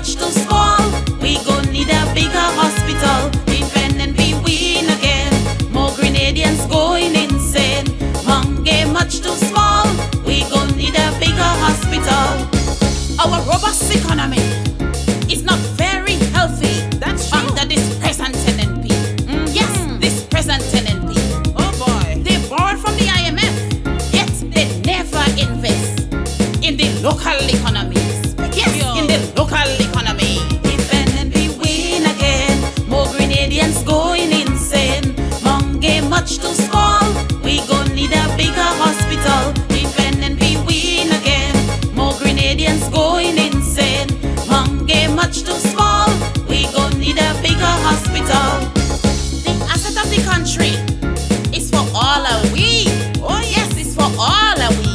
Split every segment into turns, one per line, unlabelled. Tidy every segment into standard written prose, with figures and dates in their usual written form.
much too small. We gon' need a bigger hospital. If NNP win again, more Grenadians going insane. Monge much too small. We gon' need a bigger hospital. Our robust economy is not very healthy. That's true. Under this present NNP. Yes, this present NNP. Oh boy. They borrowed from the IMF, yet they never invest in the local economy. Yes, in the local economy. If NNP win again, more Grenadians going insane. Monge much too small. We gon' need a bigger hospital. If NNP win again, more Grenadians going insane. Monge much too small. We gon' need a bigger hospital. The asset of the country is for all of we. Oh yes, it's for all of we.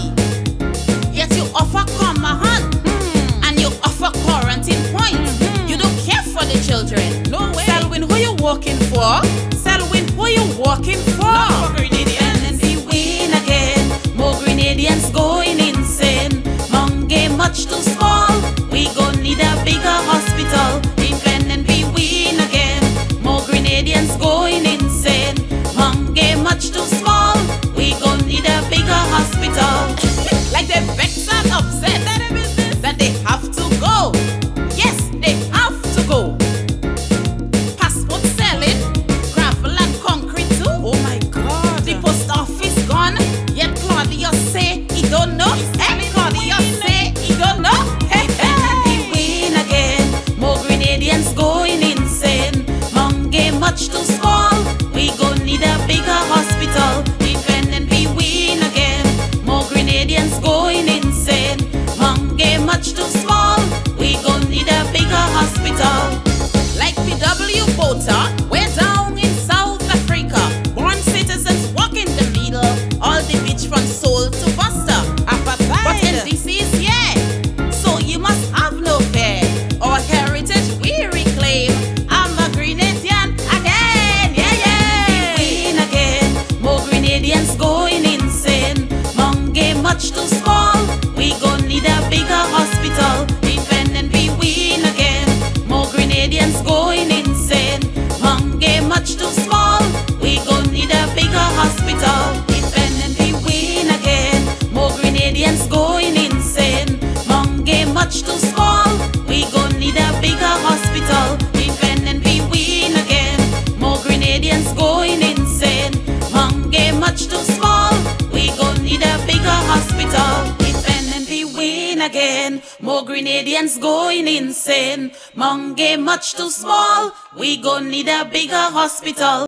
Yet you offer common hand and you offer quarantine points. You don't care for the children. No way. Selwyn, who you working for? Selwyn, who you working for? Not for Grenadians. NNP win again. More Grenadians going insane. Monge much too small. We gon' need a bigger hospital. If NNP win again, more Grenadians going insane. Monge much too small. We gon' need a bigger hospital. Like the vexed and upset that they have to go. Yes, they have to go. Passport selling, gravel and concrete too. Oh my God. The post office gone, yet Claudia say he don't know. Hey, Claudia say he don't know. Hey, NNP win again. More Grenadians going insane. Monge much too small. We gon' need a bigger hospital. If NNP win again, more Grenadians going insane. Monge much too small. We gon' need a bigger hospital. Like PW Botha, we're down in South Africa. Born citizens walking the needle. All the beach from Seoul to Buster. Apartheid. But NDC is here, so you must have no fear. Our heritage we reclaim. I'm a Grenadian again. Yeah, yeah. Win again. More Grenadians going insane. Monge much too small. We gon' need a bigger hospital. If NNP win again, more Grenadians going insane. Monge much too small. We gon' need a bigger hospital. If NNP win again, more Grenadians going insane. Monge much too small. We gon' need a bigger hospital. If NNP win again, more Grenadians going insane. Monge much too small. We gon' need a bigger hospital. If NNP win again, more Grenadians going insane. Monge much too small. We gon' need a bigger hospital.